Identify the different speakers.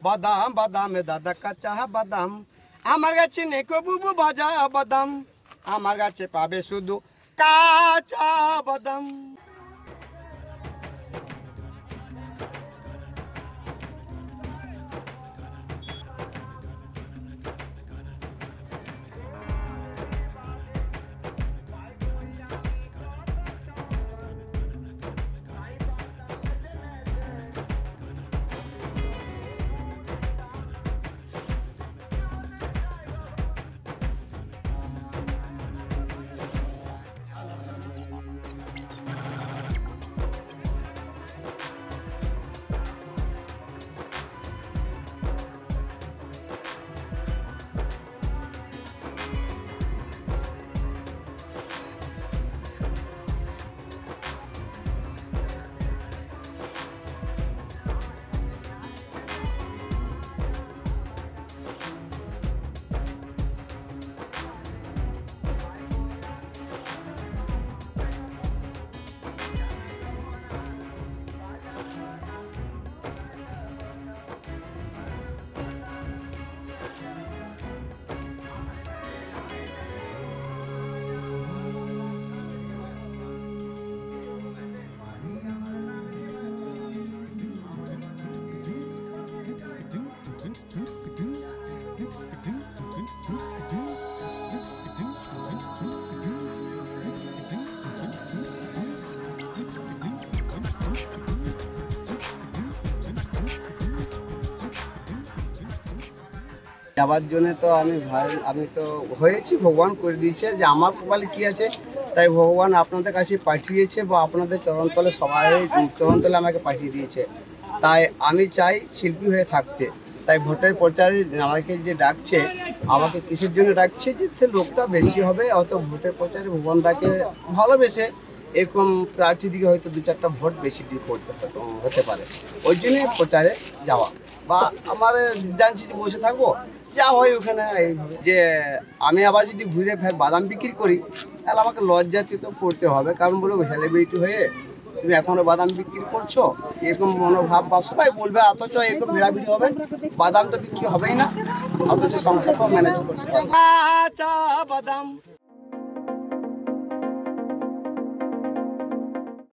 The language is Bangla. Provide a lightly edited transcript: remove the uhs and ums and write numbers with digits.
Speaker 1: বাদাম বাদামে দাদা কাঁচা বাদাম, আমার গাছে নেই বুবু ভাজা বাদাম, আমার গাছে পাবে শুধু কাঁচা বাদাম। যাবার জন্য তো আমি তো হয়েছি, ভগবান করে দিয়েছে যে আমার কপালে কী আছে, তাই ভগবান আপনাদের কাছে পাঠিয়েছে বা আপনাদের চরণতলে সবাই চরণতলে আমাকে পাঠিয়ে দিয়েছে। তাই আমি চাই শিল্পী হয়ে থাকতে। তাই ভোটের প্রচারে আমাকে যে ডাকছে, আমাকে কিসের জন্য ডাকছে, যে লোকটা বেশি হবে, অত ভোটের প্রচারে ভুবনদাকে ভালোবেসে এরকম প্রার্থী দিকে হয়তো 2-4টা ভোট বেশি দিয়ে করতে হতে পারে, ওই জন্যই প্রচারে যাওয়া। বা আমার জানছি যে বসে থাকবো, যা হয় ওখানে এইভাবে। যে আমি আবার যদি ঘুরে ফের বাদাম বিক্রি করি, তাহলে আমাকে লজ্জাতে তো পড়তে হবে, কারণ বলবো সেলিব্রিটি হয়ে তুমি এখনো বাদাম বিক্রি করছো, এরকম মনোভাব বা সবাই বলবে, অথচ এরকম ভিড়াভিড়ি হবে, বাদাম তো বিক্রি হবেই না, অথচ সংসার ম্যানেজ করতে হবে। বাদাম